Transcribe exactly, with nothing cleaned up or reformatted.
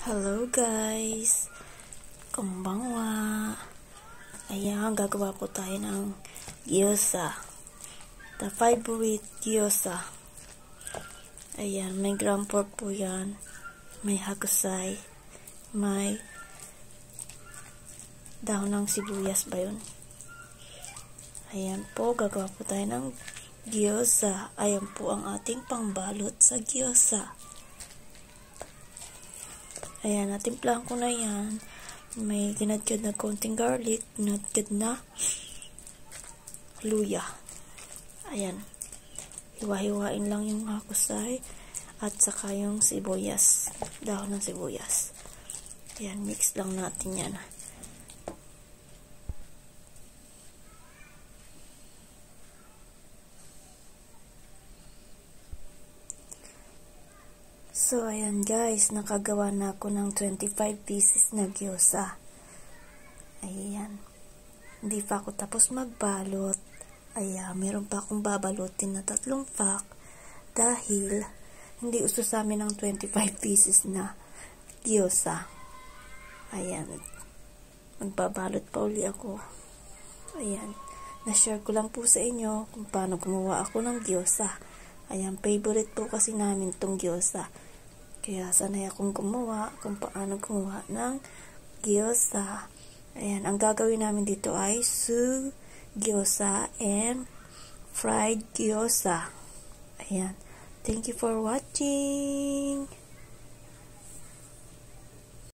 Hello guys! Konbanwa! Ayan, gagawa po tayo ng gyoza. The favorite gyoza. Ayan, may ground pork po yan. May hagusay. May dahon ng sibuyas ba yun? Ayan po, gagawa po tayo ng gyoza. Ayan po ang ating pangbalot sa gyoza. Ayan, natimplahan ko na yan. May ginadgad na konting garlic, ginadgad na luya. Ayan. Hiwa-hiwain lang yung hakusay at saka yung sibuyas. Dahon ng sibuyas. Ayan, mix lang natin yan. So, ayan guys, nakagawa na ako ng twenty-five pieces na gyoza. Ayan. Hindi pa ako tapos magbalot. Ayan, meron pa akong babalutin na tatlong pack dahil hindi uso sa amin ng twenty-five pieces na gyoza. Ayan. Magbabalot pa uli ako. Ayan. Na-share ko lang po sa inyo kung paano gumawa ako ng gyoza. Ayan, favorite po kasi namin tong gyoza. Kaya sanay akong gumawa kung paano gumawa ng gyoza. Ayan, ang gagawin namin dito ay su gyoza and fried gyoza. Ayan. Thank you for watching.